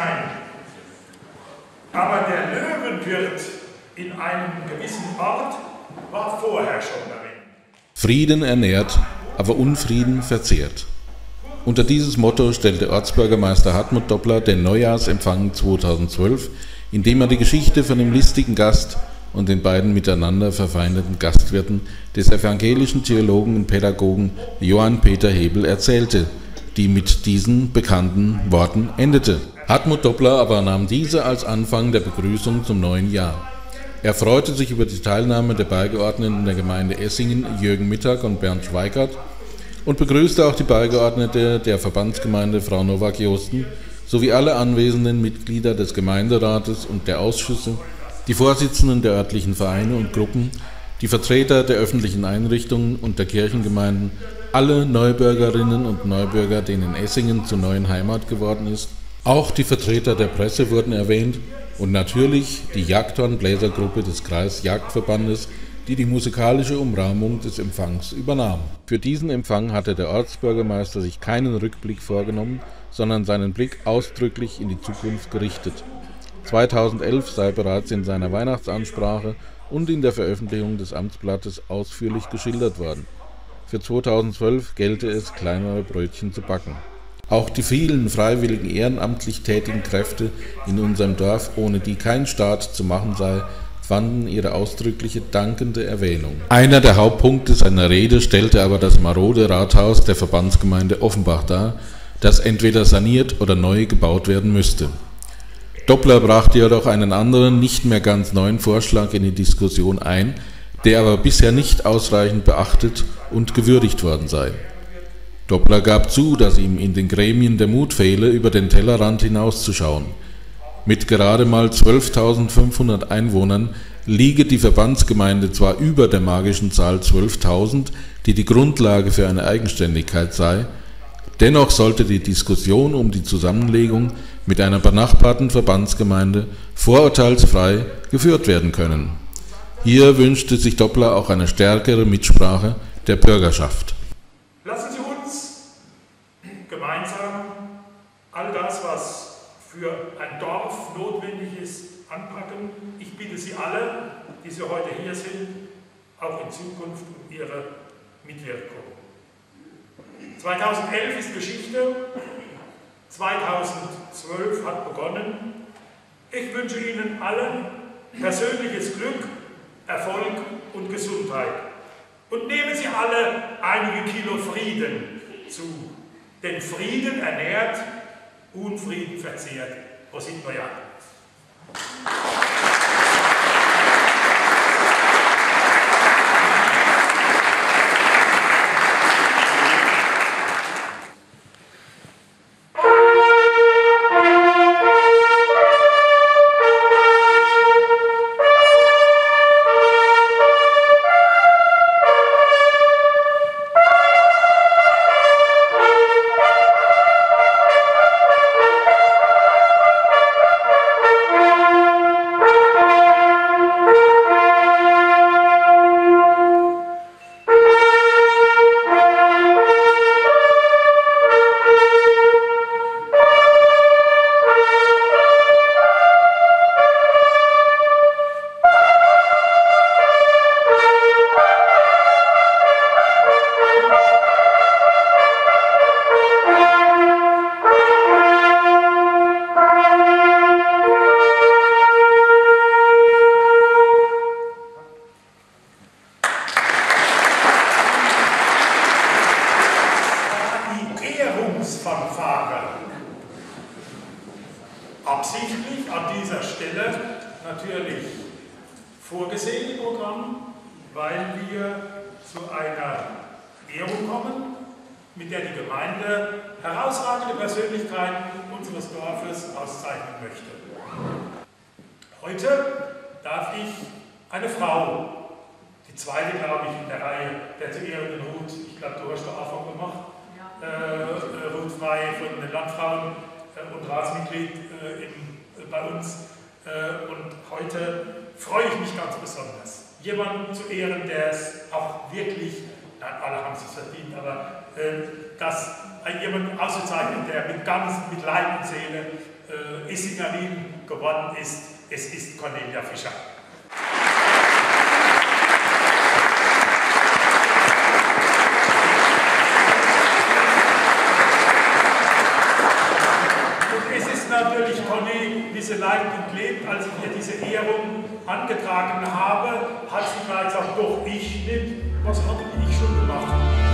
sein. Aber der Löwenwirt in einem gewissen Ort war vorher schon darin. Frieden ernährt, aber Unfrieden verzehrt. Unter dieses Motto stellte Ortsbürgermeister Hartmut Doppler den Neujahrsempfang 2012, indem er die Geschichte von dem listigen Gast und den beiden miteinander verfeindeten Gastwirten des evangelischen Theologen und Pädagogen Johann Peter Hebel erzählte, die mit diesen bekannten Worten endete. Hartmut Doppler aber nahm diese als Anfang der Begrüßung zum neuen Jahr. Er freute sich über die Teilnahme der Beigeordneten der Gemeinde Essingen, Jürgen Mittag und Bernd Schweikart, und begrüßte auch die Beigeordnete der Verbandsgemeinde, Frau Nowak-Josten, sowie alle anwesenden Mitglieder des Gemeinderates und der Ausschüsse, die Vorsitzenden der örtlichen Vereine und Gruppen, die Vertreter der öffentlichen Einrichtungen und der Kirchengemeinden, alle Neubürgerinnen und Neubürger, denen Essingen zur neuen Heimat geworden ist. Auch die Vertreter der Presse wurden erwähnt und natürlich die Jagdhorn-Bläsergruppe des Kreisjagdverbandes, die die musikalische Umrahmung des Empfangs übernahm. Für diesen Empfang hatte der Ortsbürgermeister sich keinen Rückblick vorgenommen, sondern seinen Blick ausdrücklich in die Zukunft gerichtet. 2011 sei bereits in seiner Weihnachtsansprache und in der Veröffentlichung des Amtsblattes ausführlich geschildert worden. Für 2012 gelte es, kleinere Brötchen zu backen. Auch die vielen freiwilligen ehrenamtlich tätigen Kräfte in unserem Dorf, ohne die kein Staat zu machen sei, fanden ihre ausdrückliche dankende Erwähnung. Einer der Hauptpunkte seiner Rede stellte aber das marode Rathaus der Verbandsgemeinde Offenbach dar, das entweder saniert oder neu gebaut werden müsste. Doppler brachte jedoch einen anderen, nicht mehr ganz neuen Vorschlag in die Diskussion ein, der aber bisher nicht ausreichend beachtet und gewürdigt worden sei. Doppler gab zu, dass ihm in den Gremien der Mut fehle, über den Tellerrand hinauszuschauen. Mit gerade mal 12.500 Einwohnern liege die Verbandsgemeinde zwar über der magischen Zahl 12.000, die die Grundlage für eine Eigenständigkeit sei, dennoch sollte die Diskussion um die Zusammenlegung mit einer benachbarten Verbandsgemeinde vorurteilsfrei geführt werden können. Hier wünschte sich Doppler auch eine stärkere Mitsprache der Bürgerschaft. Lassen Sie uns gemeinsam all das, was für ein Dorf notwendig ist, anpacken. Ich bitte Sie alle, die Sie heute hier sind, auch in Zukunft um Ihre Mitwirkung. 2011 ist Geschichte, 2012 hat begonnen. Ich wünsche Ihnen allen persönliches Glück, Erfolg und Gesundheit. Und nehmen Sie alle einige Kilo Frieden zu. Denn Frieden ernährt, Unfrieden verzehrt. Prosit Neujahr. Absichtlich an dieser Stelle natürlich vorgesehen im Programm, weil wir zu einer Ehrung kommen, mit der die Gemeinde herausragende Persönlichkeiten unseres Dorfes auszeichnen möchte. Heute darf ich eine Frau, die zweite, glaube ich, in der Reihe der zu ehrenden Ruth, ich glaube, du hast den Anfang gemacht, Ruth Frey von den Landfrauen und Ratsmitglied bei uns. Und heute freue ich mich ganz besonders, jemanden zu ehren, der es auch wirklich, nein, alle haben es verdient, aber jemanden auszuzeichnen, der mit Leib und Seele Essingerin geworden ist. Es ist Cornelia Fischer. Natürlich Conny diese leidend und lebt, als ich ihr diese Ehrung angetragen habe, hat sie gleich gesagt, doch ich nicht, was habe ich schon gemacht?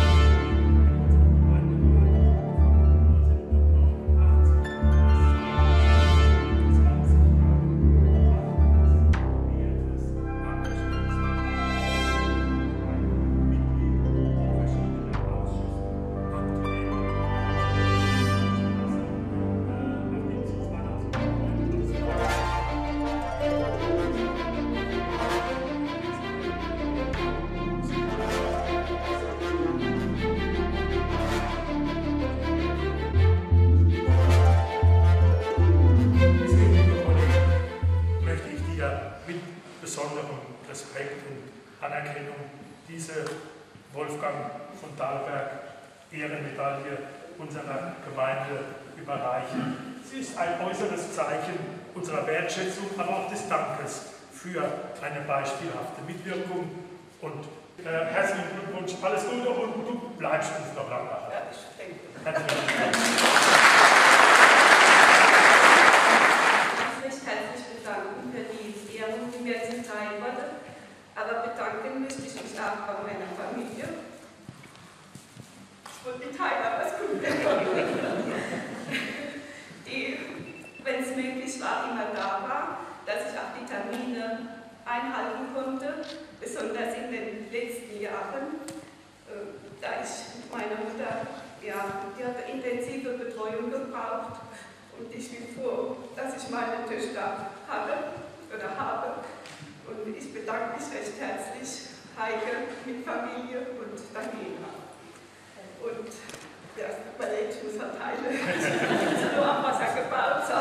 Besonderem Respekt und Anerkennung diese Wolfgang von Dahlberg Ehrenmedaille unserer Gemeinde überreichen. Sie ist ein äußeres Zeichen unserer Wertschätzung, aber auch des Dankes für eine beispielhafte Mitwirkung. Und herzlichen Glückwunsch, alles Gute und du bleibst uns noch lange. Herzlichen Glückwunsch. Aber bedanken möchte ich mich auch bei meiner Familie und mit Heiler was Gutes, die, wenn es möglich war, immer da war, dass ich auch die Termine einhalten konnte, besonders in den letzten Jahren, da ich meine Mutter, ja, die hatte intensive Betreuung gebraucht und ich bin froh, dass ich meine Töchter hatte oder habe. Und ich bedanke mich recht herzlich, Heike mit Familie und Daniela. Und ja, Ballett muss verteilen. Nur am Wasser gebaut.